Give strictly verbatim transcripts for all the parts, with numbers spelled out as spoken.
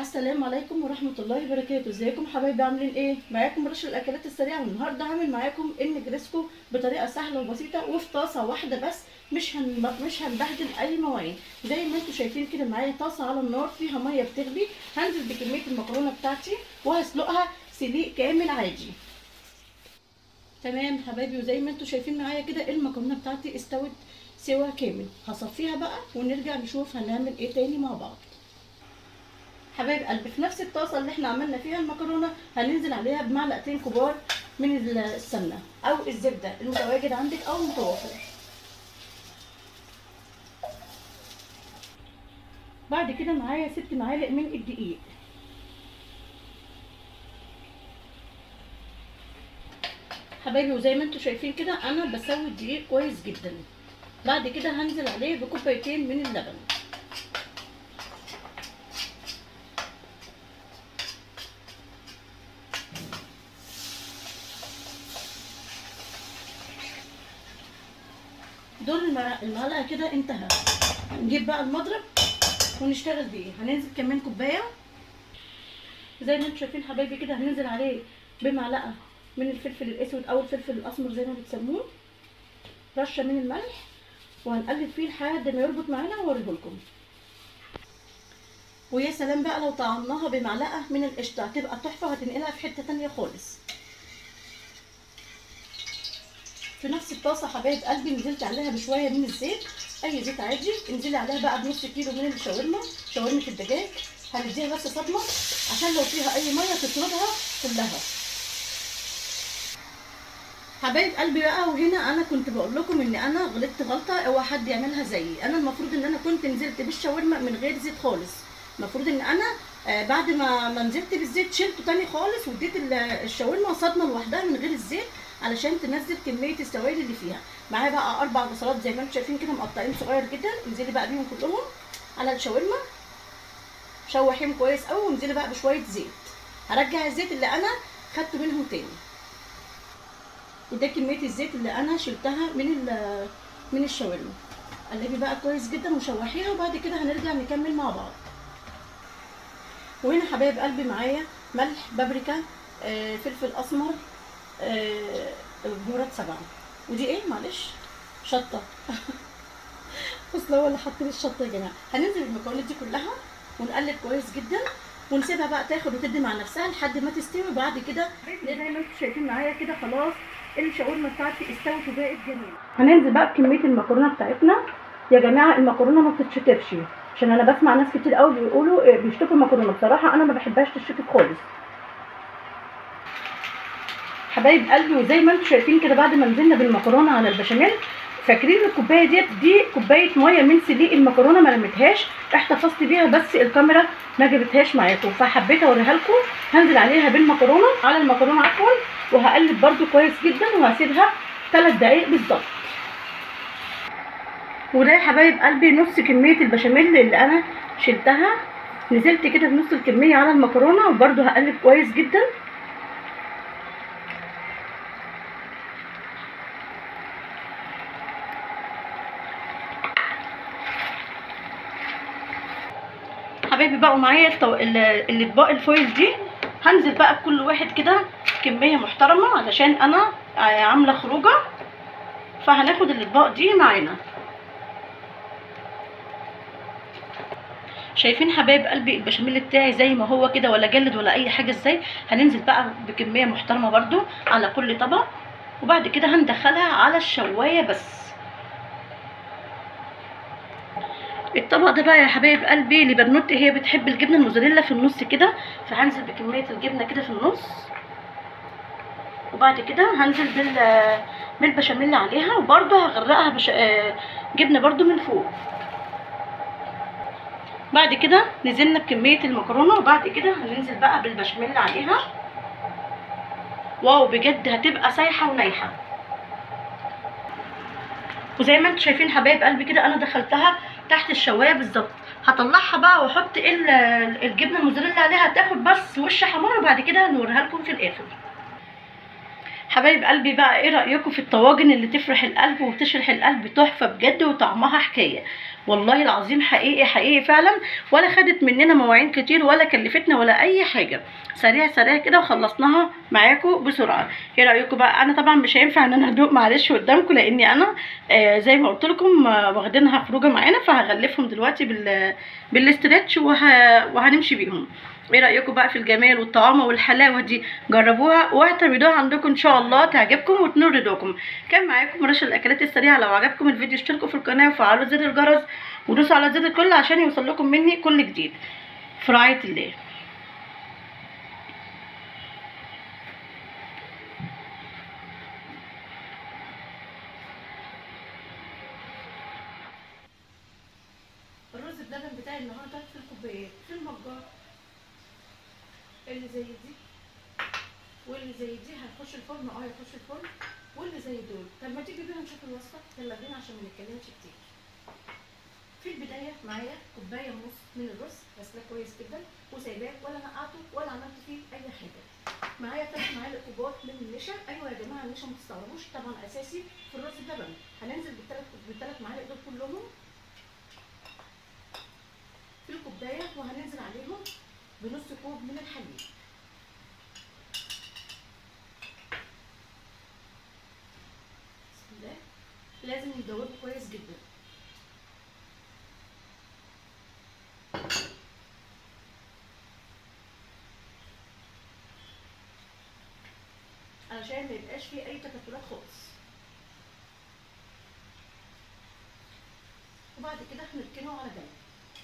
السلام عليكم ورحمه الله وبركاته. ازيكم حبايبي؟ عاملين ايه؟ معاكم رش الاكلات السريعه، والنهارده هعمل معاكم النجريسكو بطريقه سهله وبسيطه وفي طاسه واحده بس. مش هن... مش هنبهدل اي مواعين. زي ما انتم شايفين كده معايا طاسه على النار فيها ميه بتغلي. هنزل بكميه المكرونه بتاعتي وهسلقها سليق كامل عادي. تمام حبايبي، وزي ما انتم شايفين معايا كده المكرونه بتاعتي استوت سوا كامل. هصفيها بقى ونرجع نشوف هنعمل ايه تاني مع بعض. حبايب قلبي، في نفس الطاسه اللي احنا عملنا فيها المكرونه هننزل عليها بمعلقتين كبار من السمنه او الزبده المتواجد عندك او المتوفر. بعد كده معايا ست معالق من الدقيق. حبايبي، وزي ما انتم شايفين كده انا بسوي الدقيق كويس جدا. بعد كده هنزل عليه بكوبايتين من اللبن. دور المعلقه كده انتهى. نجيب بقى المضرب ونشتغل بيه. هننزل كمان كوبايه زي ما انتم شايفين حبايبي كده. هننزل عليه بمعلقه من الفلفل الاسود او الفلفل الاسمر زي ما بتسموه، رشه من الملح، وهنقلب فيه لحد ما يربط معانا واوريه لكم. ويا سلام بقى لو طعمناها بمعلقه من القشطه هتبقى تحفه وهتنقلها في حته تانيه خالص. في نفس الطاسه حبايب قلبي نزلت عليها بشويه من الزيت، اي زيت عادي. انزلي عليها بقى بنص كيلو من الشاورما، شاورمه الدجاج. هنديها بس صدمه عشان لو فيها اي ميه تطردها كلها. حبايب قلبي بقى، وهنا انا كنت بقول لكم ان انا غلطت غلطه اوعى حد يعملها زيي. انا المفروض ان انا كنت نزلت بالشاورما من غير زيت خالص. المفروض ان انا آه بعد ما ما نزلت بالزيت شلته تاني خالص واديت الشاورما صدمه لوحدها من غير الزيت علشان تنزل كميه السوائل اللي فيها. معايا بقى اربع بصلات زي ما انتم شايفين كده مقطعين صغير جدا. انزلي بقى بيهم كلهم على الشاورما، شوحيهم كويس قوي، وانزلي بقى بشويه زيت. هرجع الزيت اللي انا خدته منهم تاني، وده كميه الزيت اللي انا شلتها من من الشاورما. قلبي بقى كويس جدا وشوحيها، وبعد كده هنرجع نكمل مع بعض. وهنا حبايب قلبي معايا ملح، بابريكا، آه، فلفل اسمر، آه، بهارات سبعه. ودي ايه معلش شطه اصل هو اللي حط لي الشطه يا جماعه. هننزل المكونات دي كلها ونقلب كويس جدا ونسيبها بقى تاخد وتدي مع نفسها لحد ما تستوي. بعد كده زي ما انتم شايفين معايا كده خلاص الشاورما بتاعتي استوت وبقت جميله. هننزل بقى بكميه المكرونه بتاعتنا. يا جماعه المكرونه ما بتتشطفش، عشان انا بسمع ناس كتير قوي بيقولوا بيشطفوا المكرونه. بصراحه انا ما بحبهاش تتشطف خالص حبايب قلبي. وزي ما انتم شايفين كده بعد ما نزلنا بالمكرونه على البشاميل، فاكرين الكوبايه ديت دي كوبايه ميه من سليق المكرونه، ما لميتهاش، احتفظت بيها بس الكاميرا ما جابتهاش معاكم فحبيت اوريها لكم. هنزل عليها بالمكرونه على المكرونه عفوا، وهقلب برده كويس جدا وهسيبها ثلاث دقايق بالظبط. وده يا حبايب قلبي نص كميه البشاميل اللي انا شلتها. نزلت كده بنص الكميه على المكرونه، وبرده هقلب كويس جدا. حبايبي بقوا معايا الطو... الاطباق الفويل دي. هنزل بقى بكل واحد كده كميه محترمه علشان انا عامله خروجه، فهناخد الاطباق دي معانا. شايفين حبايب قلبي البشاميل بتاعي زي ما هو كده، ولا جلد ولا اي حاجه ازاي. هننزل بقى بكميه محترمه برده على كل طبق، وبعد كده هندخلها على الشوايه بس. الطبق ده بقى يا حبايب قلبي لبنوتي، هي بتحب الجبنه الموزاريلا في النص كده، فهنزل بكميه الجبنه كده في النص، وبعد كده هنزل بال بالبشاميل عليها، وبرده هغرقها بش... جبنه برده من فوق. بعد كده نزلنا بكميه المكرونه، وبعد كده هننزل بقى بالبشاميل عليها. واو بجد هتبقى سايحه ونايحه. وزي ما انتم شايفين حبايب قلبي كده انا دخلتها تحت الشوايه بالظبط. هطلعها بقى واحط الجبنه الموزاريلا عليها تاخد بس وش حمار، وبعد كده هنوريها لكم في الاخر. حبايب قلبي بقى، ايه رأيكم في الطواجن اللي تفرح القلب وتشرح القلب؟ تحفة بجد وطعمها حكاية والله العظيم، حقيقي حقيقي فعلا، ولا خدت مننا مواعين كتير ولا كلفتنا ولا اي حاجة. سريع سريع كده وخلصناها معاكم بسرعة. ايه رأيكم بقى؟ انا طبعا مش هينفع ان انا ادوق معلش قدامكم، لاني انا آه زي ما قلت لكم آه واخدينها خروجه معانا، فهغلفهم دلوقتي بال بالاسترتش وه... وهنمشي بيهم. ايه رايكم بقى في الجمال والطعامه والحلاوه دي؟ جربوها واعتمدوها عندكم ان شاء الله، تعجبكم وتنور رضاكم. كان معاكم رشا الاكلات السريعه. لو عجبكم الفيديو اشتركوا في القناه وفعلوا زر الجرس ودوسوا على زر الكل عشان يوصل لكم مني كل جديد. في رعايه الله. الرز بلبن بتاعي النهارده في الكوبايات، في المجار اللي زي دي واللي زي دي هتخش الفرن. اه هيخش الفرن. واللي زي دول. طب ما تيجي بينا نشوف الوصفه، يلا بينا عشان ما نتكلمش كتير. في البدايه معايا كوبايه ونص من الرز غسلاه كويس جدا وسايباه، ولا نقعته ولا عملت فيه اي حاجه. معايا ثلاث معالق كبار من النشا. ايوه يا جماعه النشا ما تستغربوش، طبعا اساسي في الرز بلبن. هننزل بالثلاث بالثلاث معالق دول كلهم في الكوبايه، وهننزل عليهم بنص كوب من الحليب. بسم الله. لازم يدوبوا كويس جدا. علشان ما يبقاش فيه اي تكتلات خالص. وبعد كده هنركنه على جنب.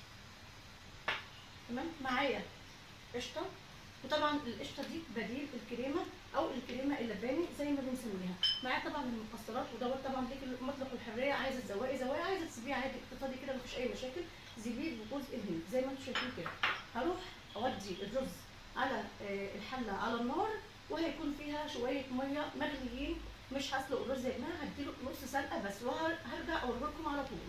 تمام. معايا قشطه، وطبعا القشطه دي بديل الكريمه او الكريمه اللباني زي ما بنسميها. معايا طبعا المكسرات، ودوت طبعا ليك مطلق الحريه، عايزه تزوقي زوايا، عايزه تسيبيه عادي اقتصادي كده مفيش اي مشاكل. زبيب وجوز الهند زي ما انتم شايفين كده. هروح اودي الرز على الحله على النار، وهيكون فيها شويه ميه مغليين. مش هسلق الرز يا جماعه، هديله نص سلقه بس، وهرجع اوريه لكم على طول.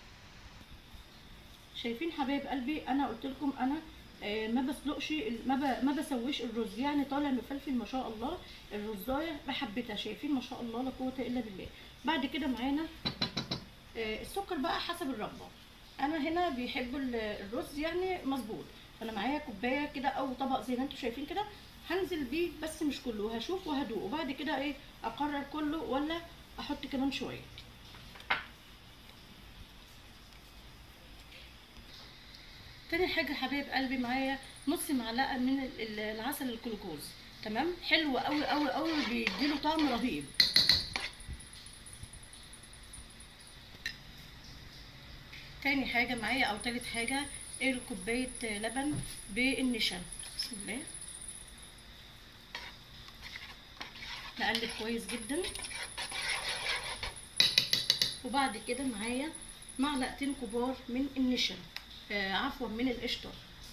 شايفين حبايب قلبي، انا قلت لكم انا آه ما بسلقش ما ب... ما بسويش الرز، يعني طالع مفلفل ما شاء الله. الرزايه بحبتها، شايفين ما شاء الله لا قوه الا بالله. بعد كده معانا آه السكر بقى حسب الرغبه. انا هنا بيحبوا الرز يعني مظبوط، فانا معايا كوبايه كده او طبق زي ما انتم شايفين كده، هنزل بيه بس مش كله، هشوف وهدوق وبعد كده ايه اقرر كله ولا احط كمان شويه. تاني حاجه حبايب قلبي معايا نص معلقه من العسل الجلوكوز. تمام. حلو قوي قوي قوي، بيديله طعم رهيب. تاني حاجه معايا او تالت حاجه الكوبايه لبن بالنشا. بسم الله. نقلب كويس جدا. وبعد كده معايا معلقتين كبار من النشا، آه عفوا من القشطه.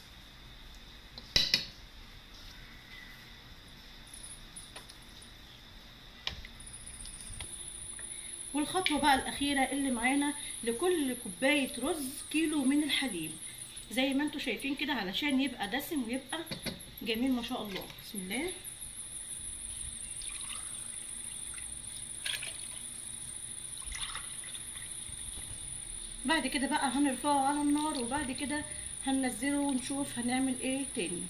والخطوه بقى الاخيره اللي معانا، لكل كوبايه رز كيلو من الحليب زي ما انتم شايفين كده، علشان يبقى دسم ويبقى جميل ما شاء الله. بسم الله. بعد كده بقى هنرفعه على النار، وبعد كده هننزله ونشوف هنعمل ايه تاني.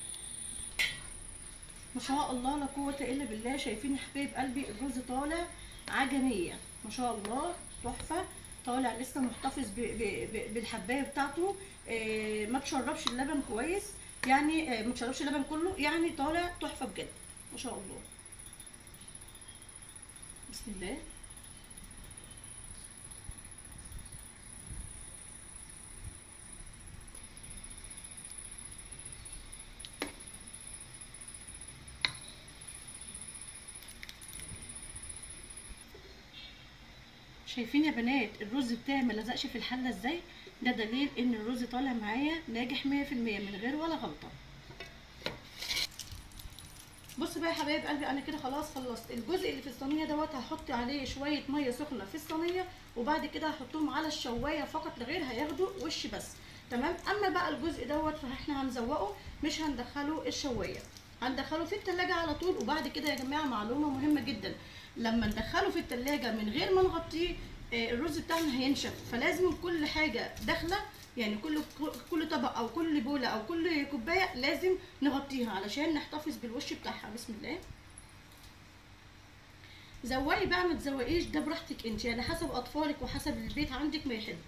ما شاء الله لا قوه الا بالله. شايفين يا حبايب قلبي الرز طالع عجميه ما شاء الله، تحفه. طالع لسه محتفظ ب ب ب بالحبايه بتاعته. آه ما تشربش اللبن كويس يعني، آه ما تشربش اللبن كله يعني، طالع تحفه بجد ما شاء الله. بسم الله. شايفين يا بنات الرز بتاعي ما لزقش في الحله ازاي؟ ده دليل ان الرز طالع معايا ناجح مية في المية من غير ولا غلطه. بصوا بقى يا حبايب قلبي، انا كده خلاص خلصت. الجزء اللي في الصينيه دوت هحط عليه شويه ميه سخنه في الصينيه، وبعد كده هحطهم على الشوايه فقط لا غير، هياخدوا وش بس. تمام. اما بقى الجزء دوت فاحنا هنزوقه، مش هندخله الشوايه، هندخله في التلاجة على طول. وبعد كده يا جماعه معلومه مهمه جدا، لما ندخله في التلاجة من غير ما نغطيه الرز بتاعنا هينشف، فلازم كل حاجه داخله يعني كل كل طبق او كل بوله او كل كوبايه لازم نغطيها علشان نحتفظ بالوش بتاعها. بسم الله. زوقي بقى ما تزوقيش، ده براحتك انت، يعني حسب اطفالك وحسب البيت عندك ما يحب.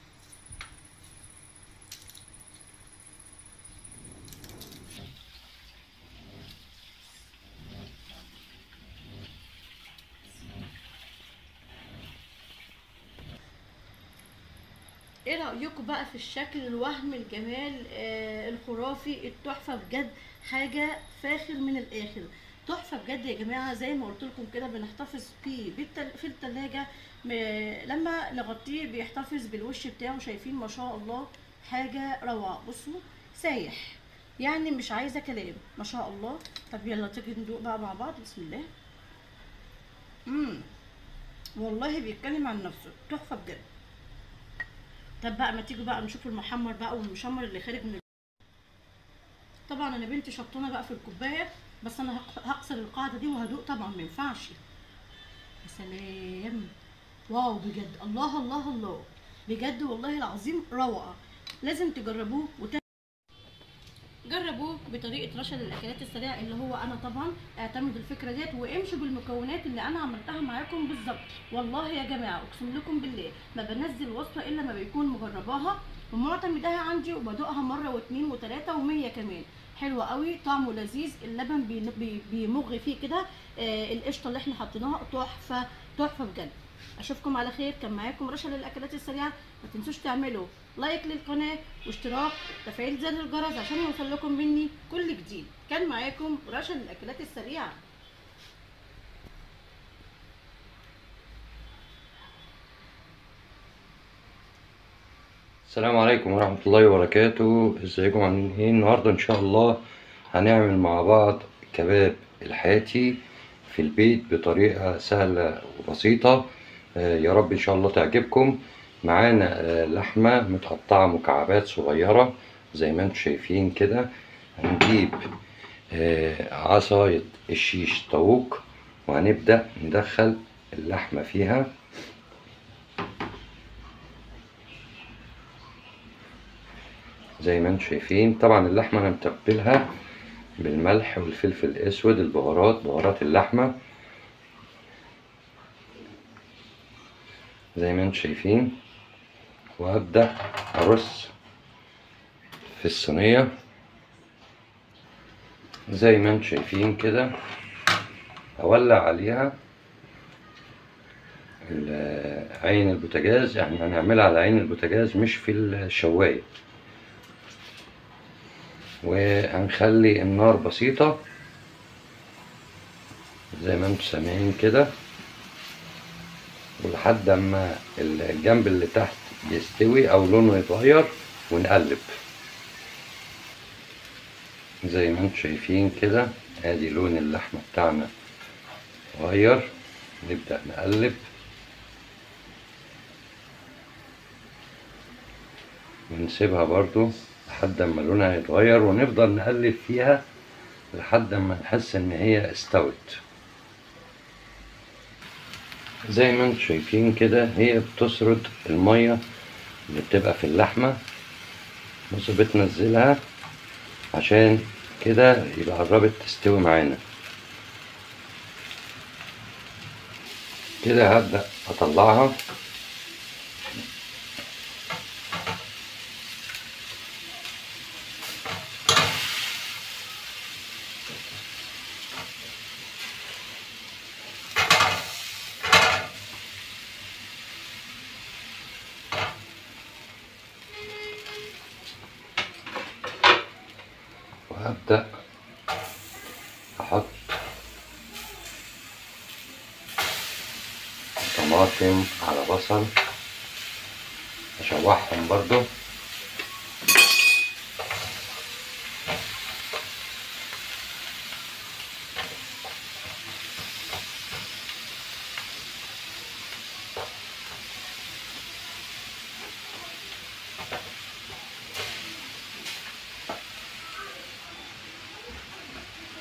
ايه رايكم بقى في الشكل، الوهم، الجمال، آه الخرافي، التحفه بجد، حاجه فاخر من الاخر، تحفه بجد يا جماعه. زي ما قلت لكم كده بنحتفظ فيه بالتل... في التلاجة، م... لما نغطيه بيحتفظ بالوش بتاعه. شايفين ما شاء الله حاجه روعه. بصوا سايح، يعني مش عايزه كلام، ما شاء الله. طب يلا تيجي ندوق بقى مع بعض. بسم الله. امم والله بيتكلم عن نفسه، تحفه بجد. طب بقى ما تيجوا بقى نشوف المحمر بقى والمشمر اللي خارج من. طبعا انا بنتي شطانه بقى في الكوبايه، بس انا هكسر القاعده دي وهدوق طبعا، ما ينفعش. يا سلام، واو بجد، الله الله الله، بجد والله العظيم روعه. لازم تجربوه وت... جربوه بطريقه رشا للاكلات السريعه اللي هو انا طبعا اعتمد الفكره ديت، وامشوا بالمكونات اللي انا عملتها معاكم بالظبط. والله يا جماعه اقسم لكم بالله ما بنزل وصفه الا ما بيكون مجرباها ومعتمداها عندي، وبدوقها مره واثنين وثلاثه ومية كمان. حلوه قوي، طعمه لذيذ، اللبن بيمغ فيه كده، آه القشطه اللي احنا حطيناها تحفه تحفه بجد. اشوفكم على خير. كان معاكم رشا للاكلات السريعه. ما تنسوش تعملوا لايك للقناه واشتراك وتفعيل زر الجرس عشان يوصل لكم مني كل جديد. كان معاكم رشا للاكلات السريعه. السلام عليكم ورحمة الله وبركاته. ازيكم عاملين ايه؟ النهاردة ان شاء الله هنعمل مع بعض كباب الحاتي في البيت بطريقة سهلة وبسيطة. آه يا رب ان شاء الله تعجبكم. معانا آه لحمة متقطعة مكعبات صغيرة زي ما انتم شايفين كده. هنجيب آه عصاية الشيش طاووق وهنبدأ ندخل اللحمة فيها زي ما انتم شايفين. طبعا اللحمه انا متبلها بالملح والفلفل الاسود، البهارات، بهارات اللحمه زي ما انتم شايفين. وهبدا ارص في الصينيه زي ما انتم شايفين كده. اولع عليها عين البوتاجاز، يعني هنعملها على عين البوتاجاز مش في الشوايه، وهنخلي النار بسيطة زي ما انتم سامعين كده، ولحد اما الجنب اللي تحت يستوي او لونه يتغير ونقلب زي ما انتم شايفين كده. ادي لون اللحمة بتاعنا اتغير، نبدأ نقلب ونسيبها برضو لحد اما لونها يتغير، ونفضل نقلب فيها لحد اما نحس ان هي استوت. زي ما انتم شايفين كده هي بتسرد المية اللي بتبقى في اللحمة، بص بتنزلها عشان كده يبقى قربت تستوي معانا كده. هبدأ اطلعها وهبدأ احط طماطم على بصل اشوحهم برضو.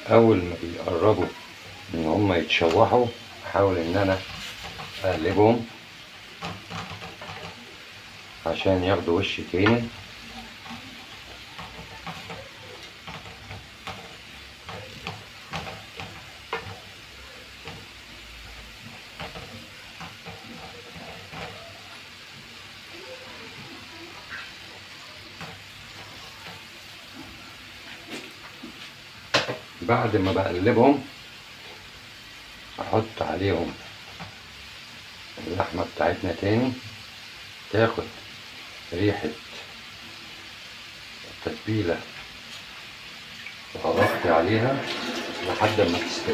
اول ما بيقربوا ان هما يتشوحوا احاول ان انا اقلبهم عشان ياخدوا وش تاني. بعد ما بقلبهم احط عليهم اللحمة بتاعتنا تاني تاخد ريحة التتبيلة واغطي عليها لحد ما تستوي.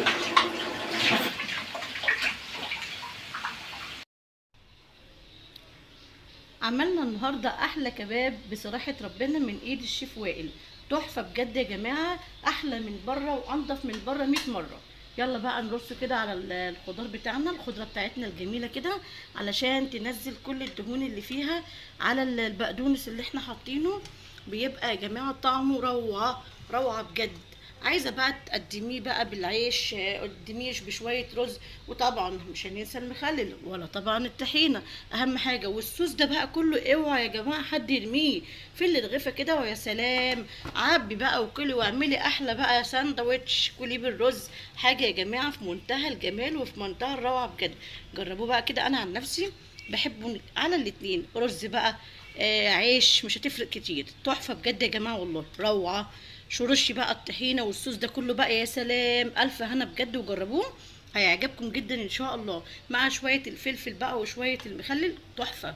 عملنا النهارده احلى كباب بصراحه ربنا من ايد الشيف وائل، تحفه بجد يا جماعه، احلى من بره وانضف من بره مية مره. يلا بقى نرص كده على الخضار بتاعنا، الخضره بتاعتنا الجميله كده علشان تنزل كل الدهون اللي فيها على البقدونس اللي احنا حاطينه، بيبقى يا جماعه طعمه روعه روعه بجد. عايزه بقى تقدميه بقى بالعيش، قدميش بشويه رز، وطبعا مش هننسى المخلل ولا طبعا الطحينه اهم حاجه. والصوص ده بقى كله اوعى يا جماعه حد يرميه في الرغيفه كده، ويا سلام عبي بقى وكلي واعملي احلى بقى ساندوتش كلي بالرز. حاجه يا جماعه في منتهى الجمال وفي منتهى الروعه بجد. جربوه بقى كده، انا عن نفسي بحبه على الاتنين، رز بقى آه عيش مش هتفرق كتير، تحفه بجد يا جماعه والله روعه. شرشي بقى الطحينه والصوص ده كله بقى، يا سلام الف هنا بجد، وجربوه هيعجبكم جدا ان شاء الله، مع شويه الفلفل بقى وشويه المخلل تحفه.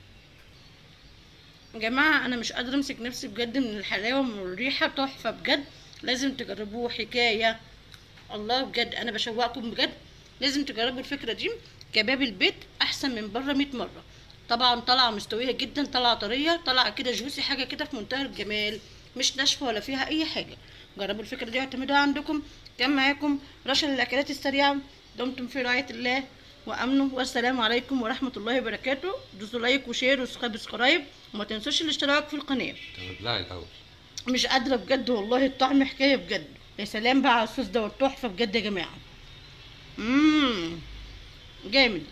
يا جماعه انا مش قادره امسك نفسي بجد من الحلاوه ومن الريحه، تحفه بجد، لازم تجربوه حكايه. الله بجد انا بشوقكم بجد، لازم تجربوا الفكره دي. كباب البيت احسن من بره مية مره. طبعا طالعه مستويه جدا، طالعه طريه، طالعه كده جوسي، حاجه كده في منتهى الجمال، مش ناشفه ولا فيها اي حاجه. جربوا الفكره دي واعتمدوها عندكم. كان معاكم رشا للاكلات السريعه، دمتم في رعايه الله وامنه، والسلام عليكم ورحمه الله وبركاته. دوسوا لايك وشير وسبسكرايب، وما تنسوش الاشتراك في القناه. لا الاول مش قادره بجد والله، الطعم حكايه بجد. يا سلام بقى على الصوص ده والتحفه بجد يا جماعه. امم جامد.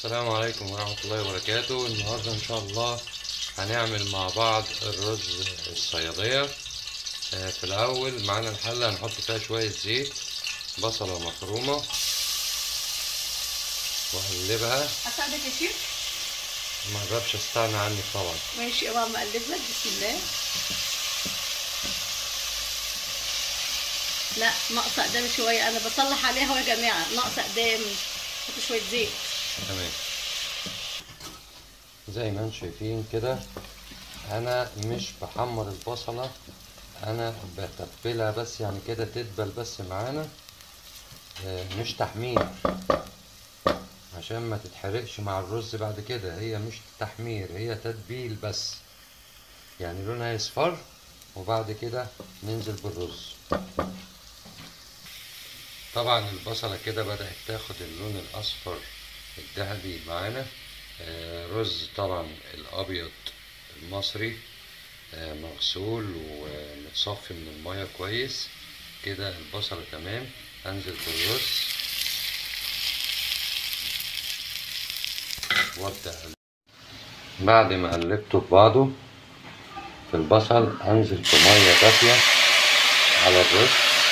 السلام عليكم ورحمة الله وبركاته. النهاردة إن شاء الله هنعمل مع بعض الرز الصيادية. آه، في الأول معانا الحلة هنحط فيها شوية زيت، بصلة مفرومة وأقلبها. هساعدك يا شيف؟ ما أقدرش أستغنى عنك طبعا. ماشي، اوعى ما اقلب لك. بسم الله. لا ناقصه اقدام شويه، انا بصلح عليها يا جماعه، ناقصه اقدام. حط شويه زيت. تمام. زي ما انتم شايفين كده انا مش بحمر البصلة، انا بتبلها بس، يعني كده تدبل بس معانا، مش تحمير عشان ما تتحرقش مع الرز بعد كده. هي مش تحمير، هي تتبيل بس، يعني لونها يصفر وبعد كده ننزل بالرز. طبعا البصلة كده بدأت تاخد اللون الأصفر الذهبي معانا. آه رز طبعا الأبيض المصري، آه مغسول ومتصفي من المية كويس كده. البصلة تمام، هنزل بالرز وابدأ. بعد ما قلبته ببعضه في البصل هنزل بمية دافية على الرز.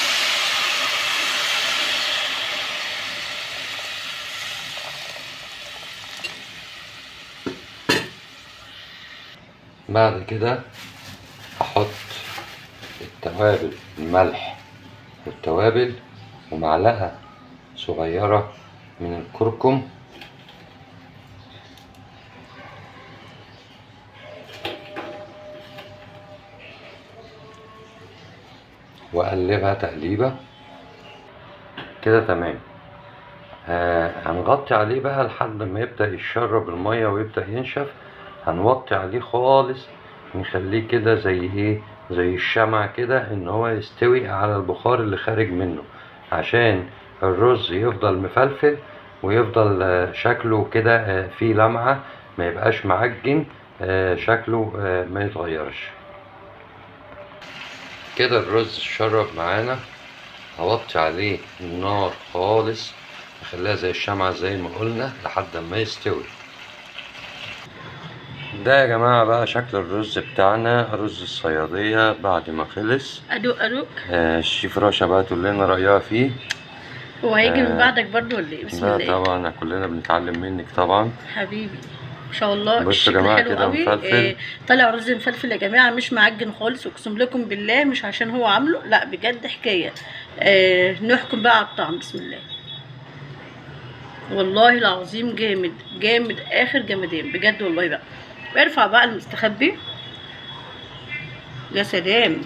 بعد كده احط التوابل، الملح والتوابل ومعلقة صغيرة من الكركم، واقلبها تقليبة كده. تمام. آه هنغطي عليه بقى لحد ما يبدأ يشرب المية ويبدأ ينشف. هنوطي عليه خالص، نخليه كده زي ايه، زي الشمع كده، ان هو يستوي على البخار اللي خارج منه، عشان الرز يفضل مفلفل ويفضل آه شكله كده آه فيه لمعة، ما يبقاش معجن، آه شكله آه ما يتغيرش كده. الرز شرب معانا، هوطي عليه النار خالص، نخليها زي الشمعة زي ما قلنا لحد ما يستوي. ده يا جماعة بقى شكل الرز بتاعنا، رز الصيادية بعد ما خلص. ادوق ادوق. آه الشيف رشا بقى تقول لنا رأيها فيه. هو هيجي من بعدك برضو ولا ايه؟ بسم الله. لا طبعا كلنا بنتعلم منك طبعا حبيبي. ما شاء الله. بصوا يا جماعة كده مفلفل. إيه طالع رز مفلفل يا جماعه، مش معجن خالص، اقسم لكم بالله مش عشان هو عامله، لا بجد حكايه. إيه نحكم بقى على الطعم. بسم الله. والله العظيم جامد جامد اخر جمدان بجد والله. بقى ارفع بقى المستخبي. يا سلام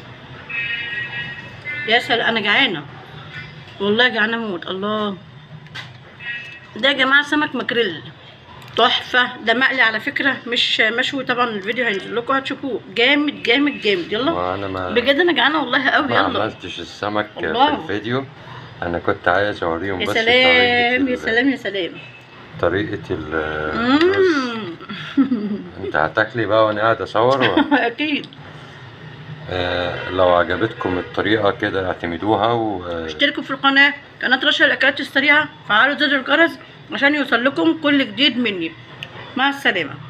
يا سلام، انا جعانه والله، جعانه موت. الله، ده يا جماعه سمك ماكريل تحفه. ده مقلي على فكره، مش مشوي طبعا. الفيديو هينزل لكم هتشوفوه، جامد جامد جامد. يلا وانا ما بجد انا جعانه والله قوي. ما يلا. عملتش السمك الله. في الفيديو، انا كنت عايز اوريهم يا بس سلام يا سلام يا سلام. طريقة الرز. انت هتاكلي بقى وانا قاعد اصور. اكيد. آه لو عجبتكم الطريقة كده اعتمدوها و اشتركوا في القناة، قناة رشا الأكلات السريعة، فعلوا زر الجرس عشان يوصل لكم كل جديد مني. مع السلامة.